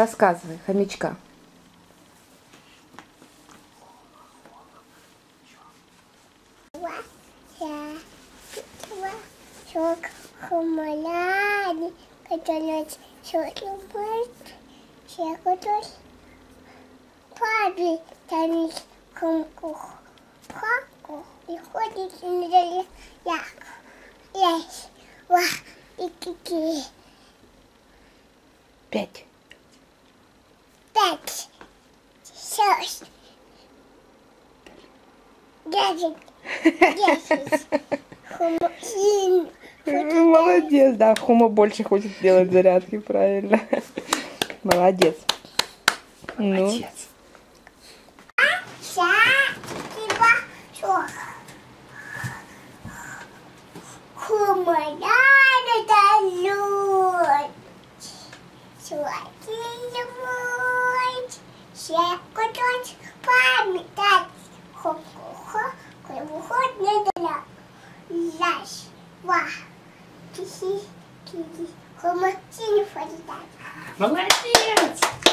Рассказывай, хомячка. И ходит на и какие 5. 5, 6, 10, 10. Молодец, да, Хума больше хочет делать зарядки, правильно. Молодец. Молодец. Молодец!